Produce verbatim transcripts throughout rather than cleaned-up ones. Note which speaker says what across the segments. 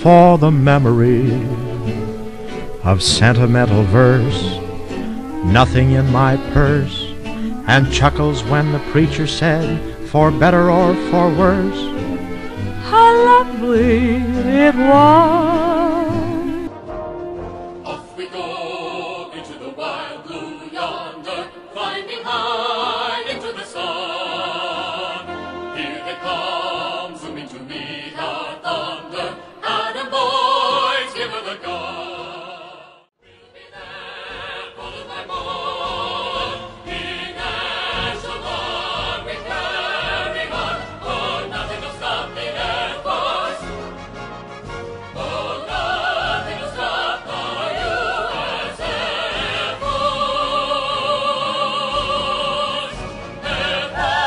Speaker 1: for the memory of sentimental verse, nothing in my purse, and chuckles when the preacher said, for better or for worse, how lovely it was.
Speaker 2: Off we go into the wild blue yonder, climbing high into the sun. Here they come, zooming to meet our thunder. Atom boys, give her the gun. We'll be there, followed by more. In Echelon we carry on, for nothing will stop the Air Force. Oh, nothing will stop the U S Air Force. Air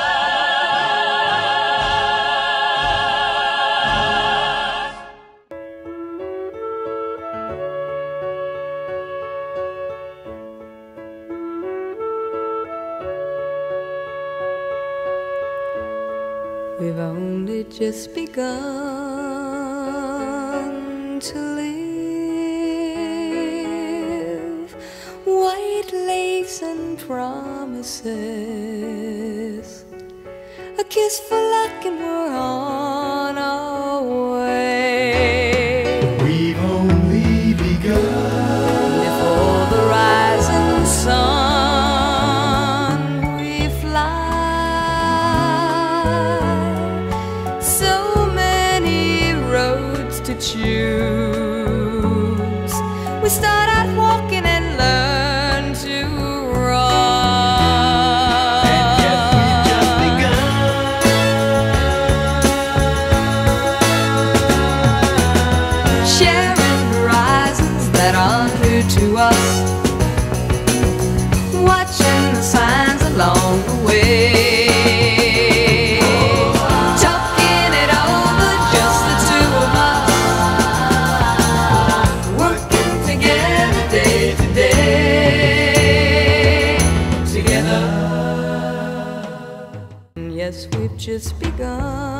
Speaker 3: We've only just begun to live, white lace and promises, a kiss for luck and we're on our way.
Speaker 4: We've only begun.
Speaker 3: Before the rising sun we fly. So many roads to choose. We start out walking and learn to run.
Speaker 4: And yet we've just begun.
Speaker 3: Sharing horizons that are new to us, watching the signs along the way. Talking it over, just the two of us, working together day to day. Together. Yes, we've just begun.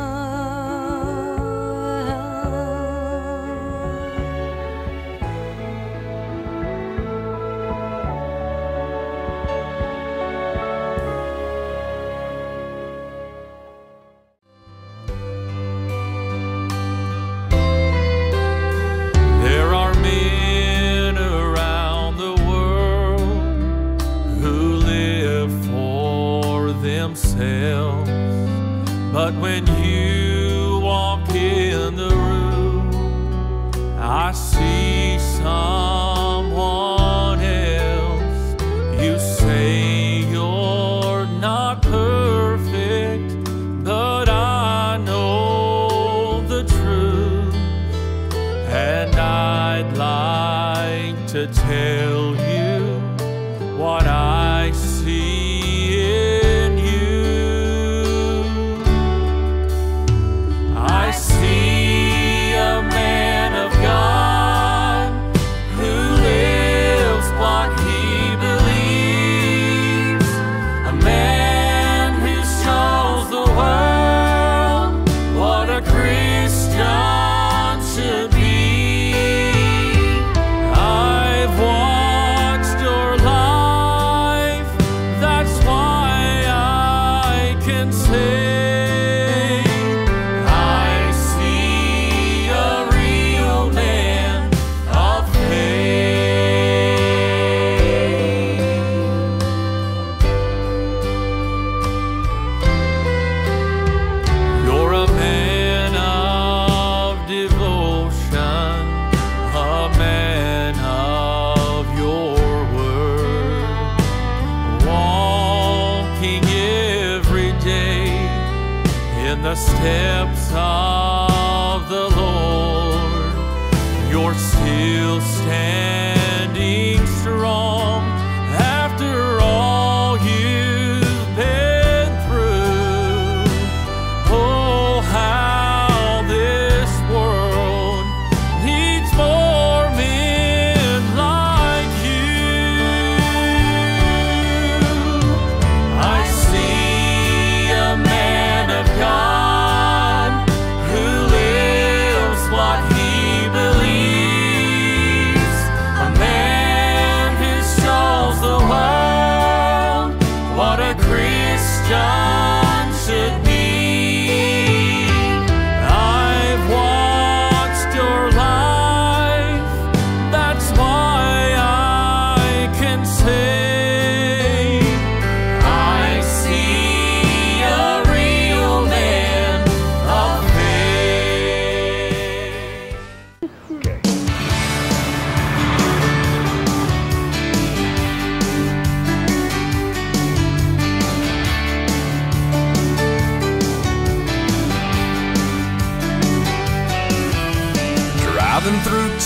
Speaker 5: There are men around the world who live for themselves, but when you walk in the room, I see someone else. You say you're not perfect, but I know the truth. And I'd like to tell you what I see in you. I see a man of God who lives what he believes, a man who shows the world what a Christian should be. I've watched your life, that's why I can say I see a real man of faith. You're a man of devotion, a man of your word, walking every day in the steps of the Lord. You're still standing strong after all you've been through. Oh, how this world needs more men like you. I see a man of God who lives what he believes.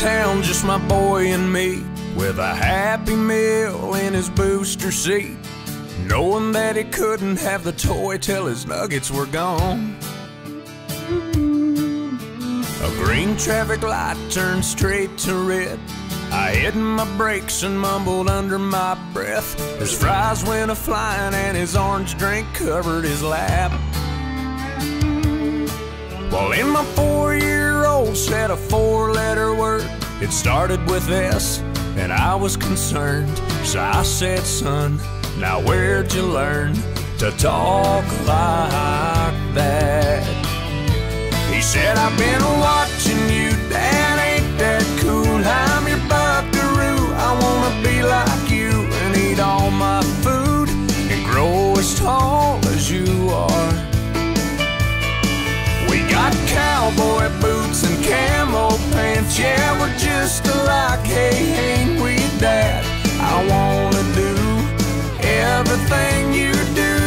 Speaker 5: town, just my boy and me, with a Happy Meal in his booster seat, knowing that he couldn't have the toy till his nuggets were gone. A green traffic light turned straight to red. I hit my brakes and mumbled under my breath. His fries went a-flying and his orange drink covered his lap. Well, in my four-year-old said a four-letter word. It started with S, and I was concerned. So I said, son, now where'd you learn to talk like that? He said, I've been watching you, Dad, ain't that cool? I'm your buckaroo, I wanna be like you and eat all my food and grow as tall as you are. We got cowboy boots and camo pants, yeah, we're just alike, hey, ain't we, Dad? I wanna do everything you do,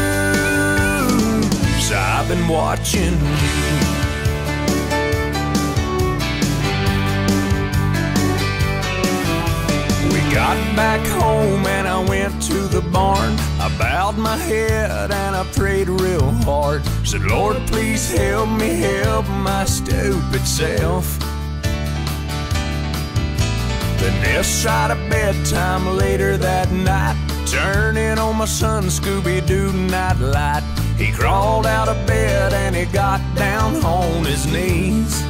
Speaker 5: so I've been watching you. Got back home and I went to the barn. I bowed my head and I prayed real hard. Said, Lord, please help me help my stupid self. Then this side of bedtime later that night, turning on my son Scooby-Doo nightlight. He crawled out of bed and he got down on his knees.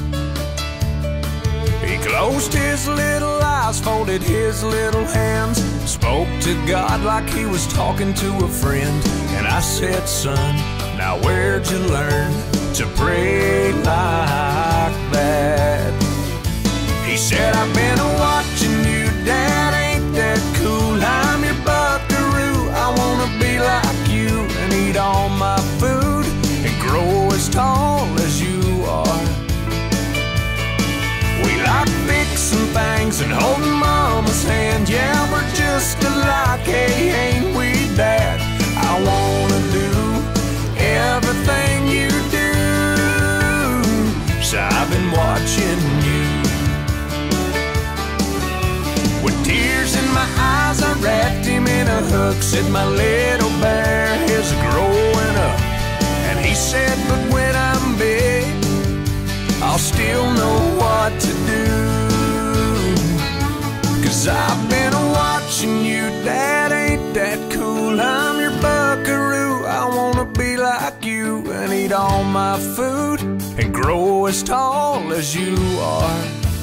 Speaker 5: He closed his little eyes, folded his little hands, spoke to God like he was talking to a friend. And I said, son, now where'd you learn to pray like that? He said, I've been watching you, Dad, ain't that cool? I'm your buckaroo, I wanna be like you and eat all my food and grow as tall as you are. We like fixing things and holding Mama's hand. Yeah, we're just alike, hey, ain't we, Dad? I wanna do everything you do, so I've been watching you. With tears in my eyes, I wrapped him in a hug. Said, my little bear is growing up. And he said, but when I'm big, I'll still know what to do. Cause I've been watching you, Dad, ain't that cool? I'm your buckaroo, I wanna be like you and eat all my food and grow as tall as you are.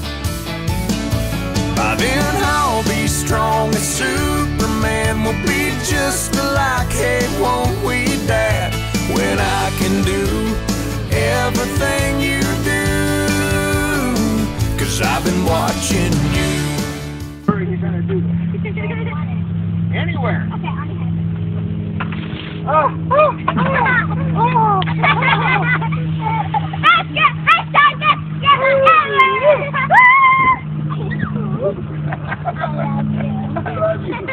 Speaker 5: By then I'll be strong as Superman, we'll be just alike, hey, won't we, Dad? When I can do everything you do, cause I've been watching you.
Speaker 6: Where are you gonna do this? Anywhere.
Speaker 7: Okay, on your head.
Speaker 6: Oh, oh, oh, oh.
Speaker 7: Let's get, let's start this. Get
Speaker 6: I love you.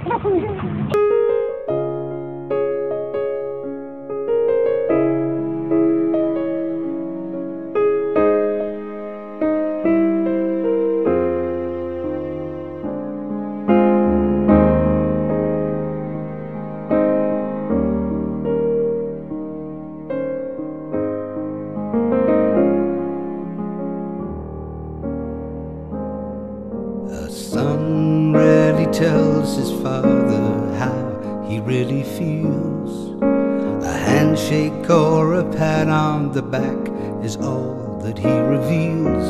Speaker 4: Tells his father how he really feels. A handshake or a pat on the back is all that he reveals.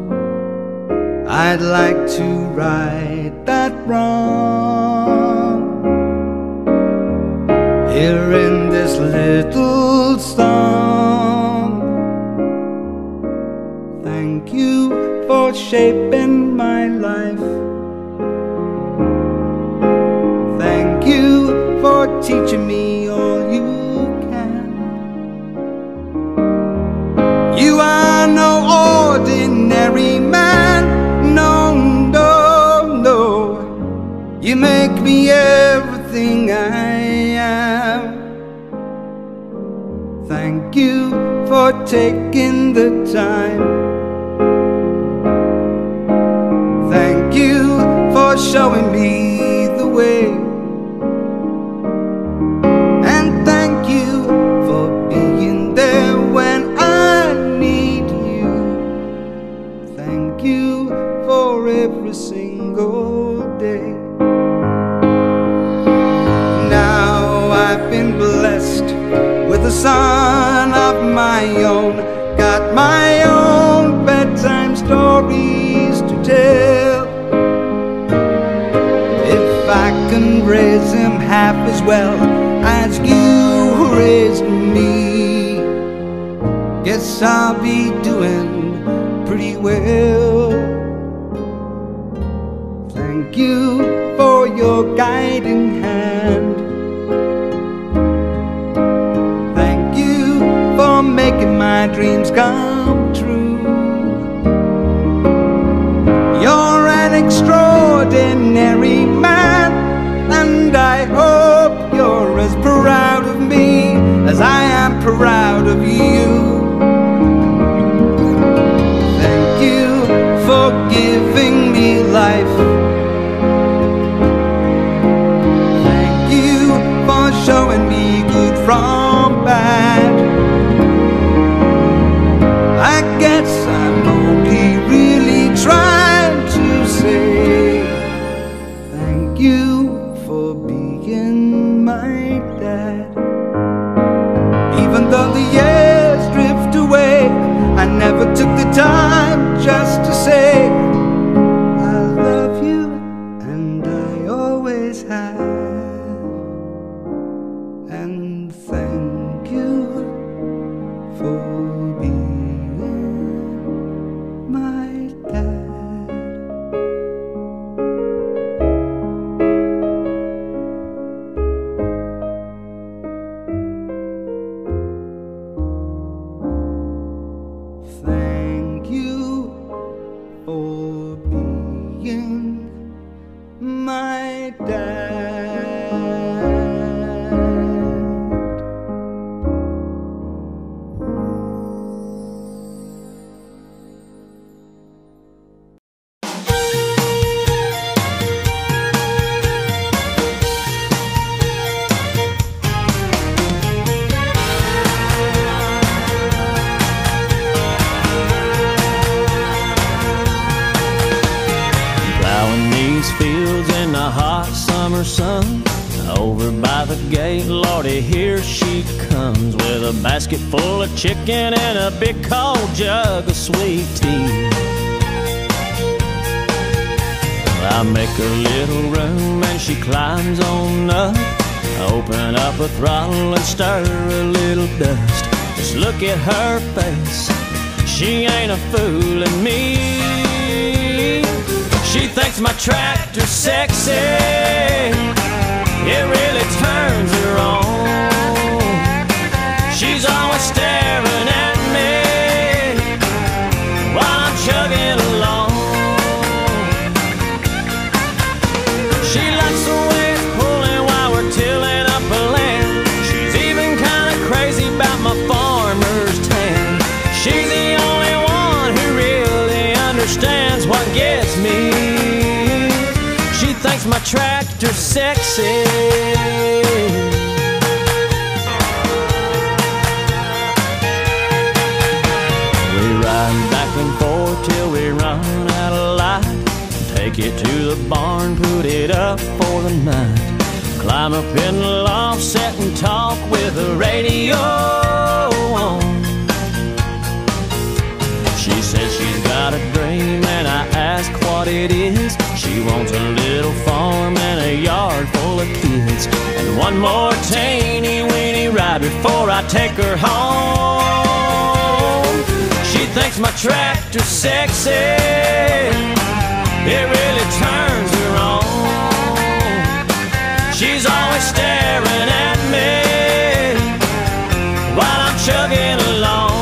Speaker 4: I'd like to right that wrong here in this little song. Thank you for shaping my life. Thank you for teaching me all you can. You are no ordinary man. No, no, no. You make me everything I am. Thank you for taking the time showing me the way. And thank you for being there when I need you. Thank you for every single day. Now I've been blessed with a son of my own, got my own bedtime stories to tell. If I can raise him half as well as you raised me, guess I'll be doing pretty well. Thank you for your guiding hand. Thank you for making my dreams come true. You're an extraordinary man, and I hope you're as proud of me as I am proud of you. Thank you for giving me life. Thank you for showing me good from bad. I guess I'm only really trying to say thank you for being my dad. Even though the years drift away, I never took the time just to say I love you, and I always have. And thank you for being my dad. Thank you for being my dad.
Speaker 8: Plowing these fields in the hot summer sun. Over by the gate, Lordy, here she comes with a basket full of chicken and a big cold jug of sweet tea. I make her little room and she climbs on up. Open up a throttle and stir a little dust. Just look at her face, she ain't a fooling me. She thinks my tractor's sexy, it really turns her on. She's always staring at me while I'm chugging along. She likes the way it's pulling while we're tilling up a land. She's even kinda crazy about my farmer's tan. She's the only one who really understands what gets me. She thinks my tractor's sexy. We ride back and forth till we run out of light. Take it to the barn, put it up for the night. Climb up in the loft, sit and talk with the radio on. She says she's got a dream and I ask what it is. She wants a little farm and a yard full of kids, and one more teeny weeny ride before I take her home. She thinks my tractor's sexy, it really turns her on. She's always staring at me while I'm chugging along.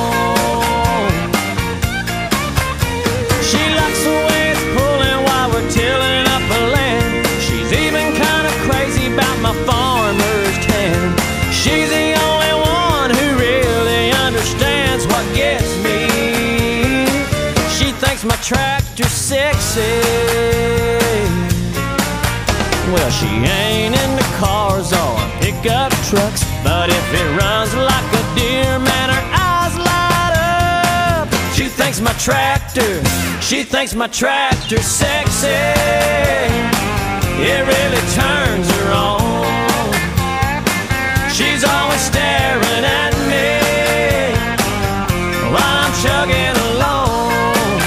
Speaker 8: She likes the way it's pulling while we're tilling up a land. She's even kinda crazy about my farmer's tan. She's the only one who really understands what gets me. She thinks my tractor's sexy. She ain't into cars or pickup trucks, but if it runs like a deer, man, her eyes light up. She thinks my tractor, she thinks my tractor's sexy. It really turns her on. She's always staring at me while I'm chugging along.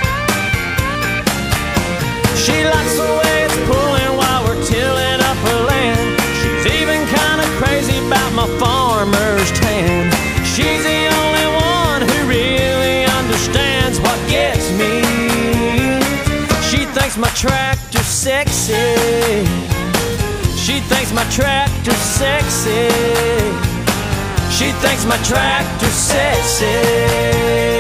Speaker 8: She likes the way it's pulling while we're tilling up her land. She's even kinda crazy about my farmer's tan. She's the only one who really understands what gets me. She thinks my tractor's sexy. She thinks my tractor's sexy. She thinks my tractor's sexy.